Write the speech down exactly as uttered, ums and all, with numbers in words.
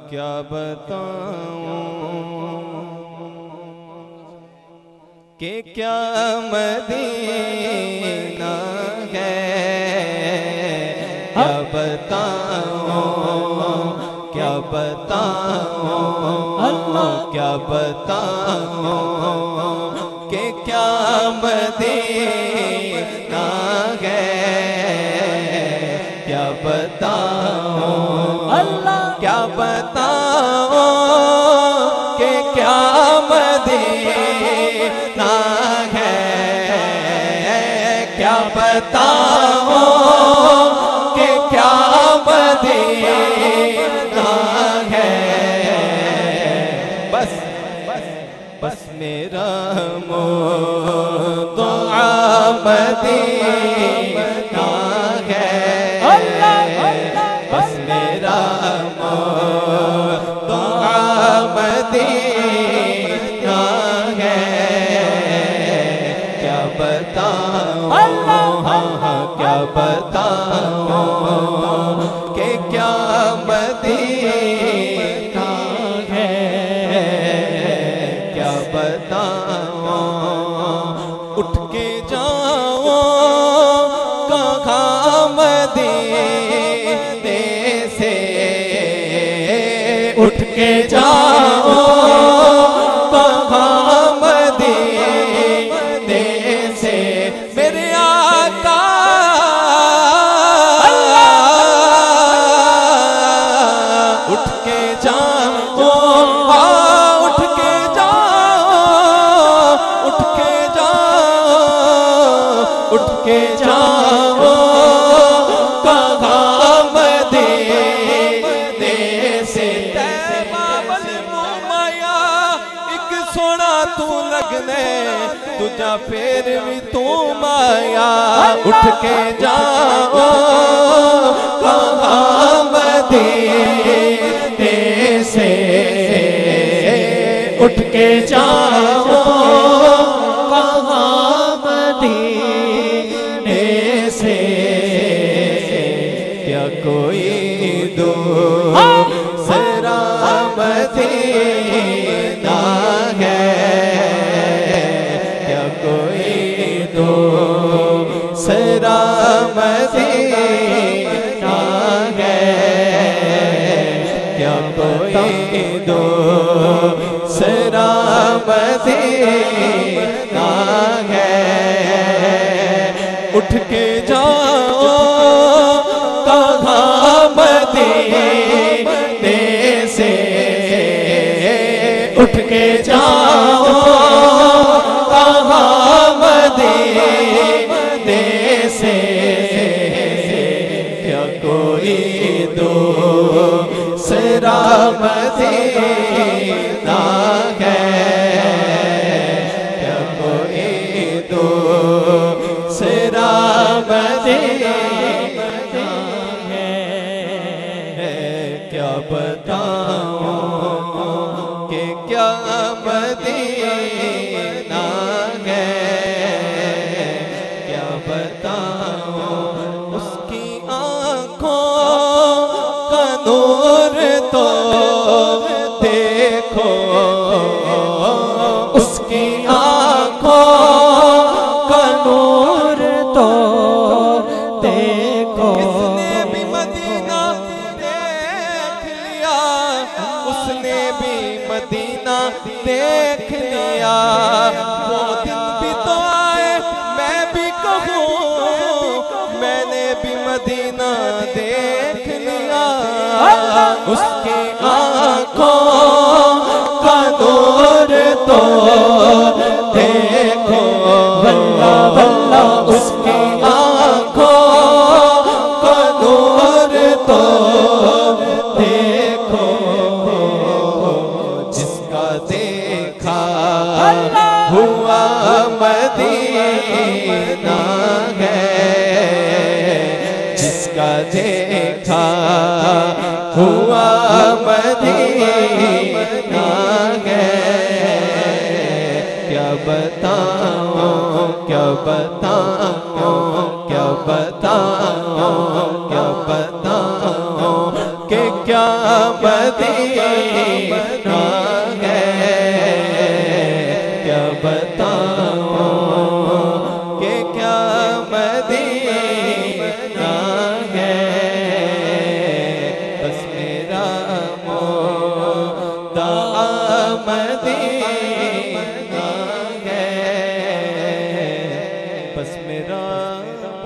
क्या बताऊं कि क्या मदीना है, क्या बताऊं क्या बताऊं क्या बताऊं कि क्या मदीना है, क्या बताऊं अल्लाह क्या बताऊं कि क्या मदीना है, क्या बताऊं कि क्या मदीना है। बस बस बस मेरा दुआ मदीना है, बस मेरा दुआ मदीना है, क्या बताऊं हाँ हाँ क्या बताऊं कि क्या मदीना है, क्या बताऊं उठ के जाऊं कहाँ मदीने से, उठ के जाऊं कहाँ मदीने से, मेरे आका उठ के जाऊं उठ के जाऊं उठ के जाऊं उठ के जाऊं कहाँ मदीने से। माया एक सोना तू लगने तुझा फिर भी तू माया, उठ के जाओ कहाँ मदीने से, उठ के जाओ कहाँ मदीने से, क्या कोई दूसरा मदीना है, क्या कोई दूसरा मदीना है, क्या कोई दूसरा मदीना है। उठ के जाओ कहाँ मदीने से, उठ के जाओ कहाँ मदीने से, क्या कोई दूसरा मदीना है, क्या कोई दूसरा मदीना है, क्या बताऊं कि क्या मदीना है, क्या बताऊं उसकी आँखों का नूर तो देखो, उसकी आँखों का नूर तो देखो, इसने भी मदीना देख लिया, उसने भी मदीना देख लिया, वो दिन भी तो आए मैं भी कहूँ मैंने भी मदीना देख लिया, उसकी आँखों का नूर तो देखो, वल्ला वल्ला उसकी आँखों का नूर तो देखो, जिसका देखा हुआ मदीना है, जिसका देखा हुआ मदीना है, क्या बताऊं क्या बताऊं क्या बताऊं क्या बताऊं कि क्या मदीना है, क्या बताऊं कि क्या मदीना है। बस मेरा मोदा मदीना है, बस मेरा